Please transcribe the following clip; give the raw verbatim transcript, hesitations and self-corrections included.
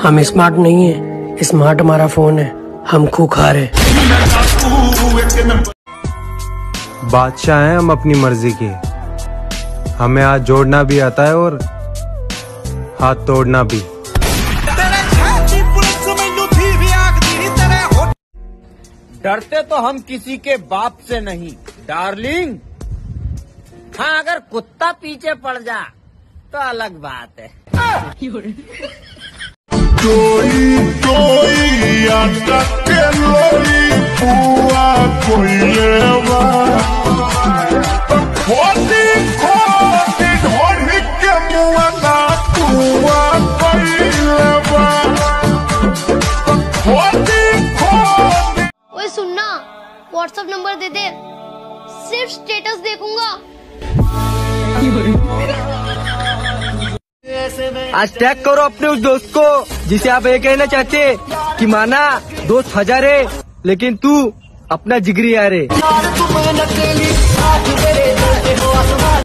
हम स्मार्ट नहीं है, स्मार्ट हमारा फोन है। हम खूंखार है। बादशाह हैं हम अपनी मर्जी के। हमें हाथ जोड़ना भी आता है और हाथ तोड़ना भी। डरते तो हम किसी के बाप से नहीं डार्लिंग। हाँ, अगर कुत्ता पीछे पड़ जा तो अलग बात है। कोई कोई आटा के लोई पुआ कोई लेवा खोटी खोटी ढोरी के मुआ ना पुआ कोई लेवा खोटी खोटी। ओए सुनना, व्हाट्सएप नंबर दे दे, सिर्फ स्टेटस देखूंगा। आज टैग करो अपने उस दोस्त को जिसे आप ये कहना चाहते कि माना दोस्त हजार है लेकिन तू अपना जिगरी यार है।